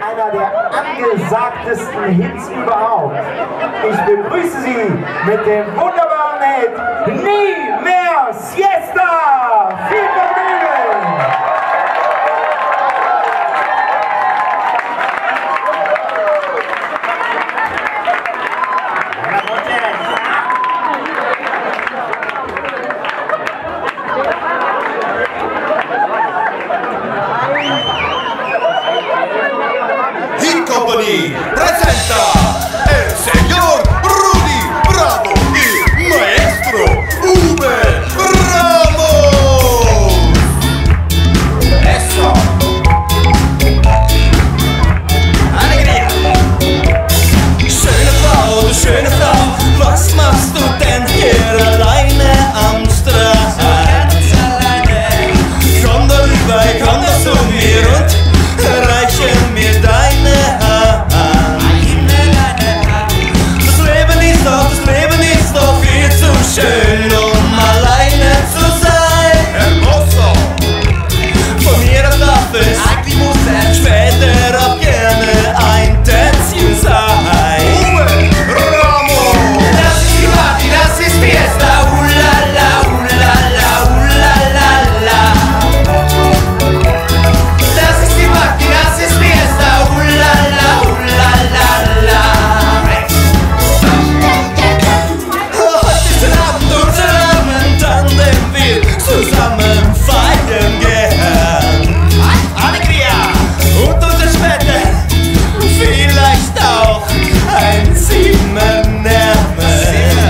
einer der angesagtesten Hits überhaupt. Ich begrüße Sie mit dem wunderbaren Hit Nie mehr Siesta! Viel Vergnügen! Company presenta el señor Rudy Bravo y maestro Uber Ramos. Eso. Alegría. Schöne Frau, was machst du denn hier alleine am Strand? Komm doch zu mir und reiche mir deine Hand. Schön, um alleine zu sein. Hermoso. Von mir aus darf es später auch gerne ein Tänzchen sein. Uber Ramos. Das ist die Party, das ist Fiesta. Ulala, ulala, ulala. Das ist die Party, das ist Fiesta. Ulala, ulala. Zusammen feiern gehen. Alegria! Und unser später vielleicht auch ein Zimmer nehmen.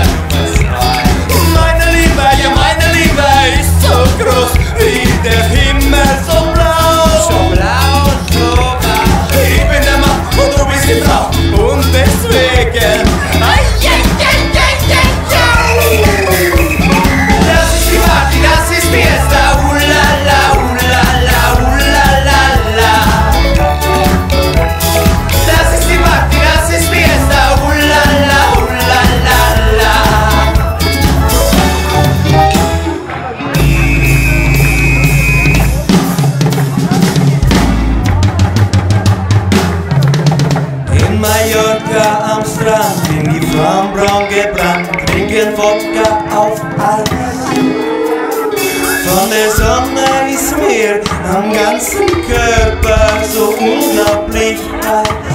Meine Liebe ist so groß wie der Himmel, so blau. So blau, so blau. Ich bin der Mann und du bist die Frau. Und deswegen das ist Fiesta, ulala, ulala, ulala. Das ist die Party, das ist Fiesta, ulala, ulala. In Mallorca am Strand sind die Frauen braun gebrannt, trinken Wodka auf Eis. Von der Sonne ist mir am ganzen Körper so unglaublich heiß.